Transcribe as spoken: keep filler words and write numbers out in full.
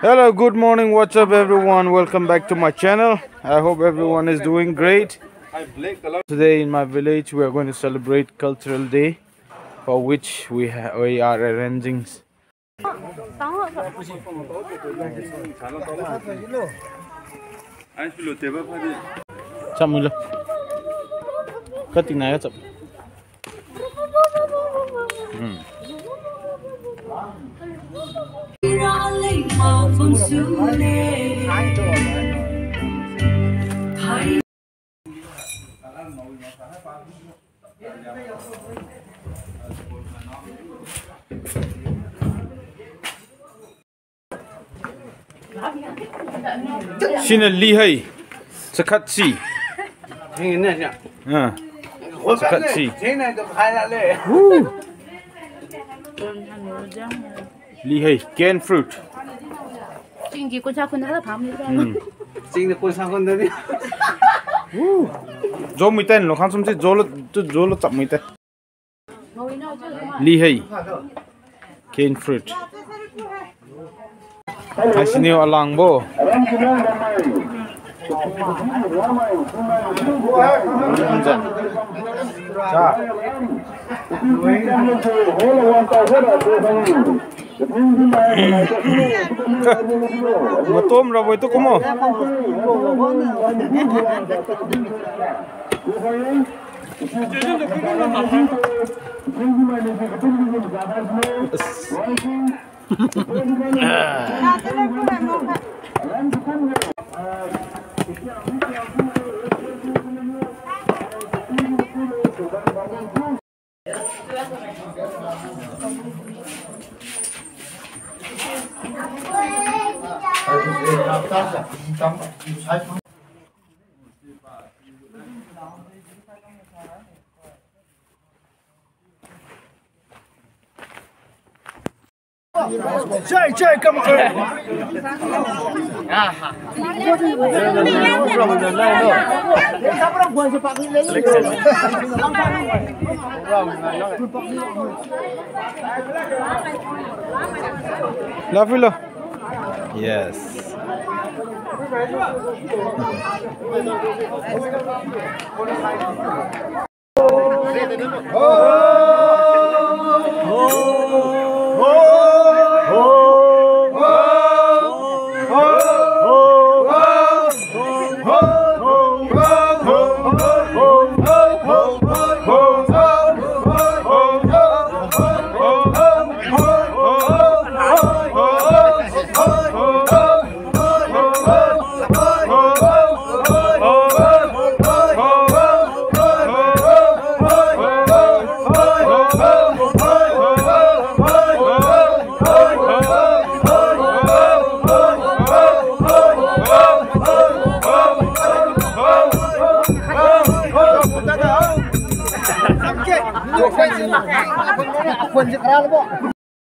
Hello, good morning, what's up everyone, welcome back to my channel. I hope everyone is doing great. Today in my village we are going to celebrate Cultural Day, for which we, we are arranging Sina lihai sakatsi. Ah, sakatsi. Lihai canned fruit. Hmm. Zo mui ten lo khang sum si zo lo zo lo tap mui ten. Lihai canned fruit. Ai siniu alang bo. Matom ra boy to kumo. Cai cai kamu. Love you. Yes. Quân sẽ ra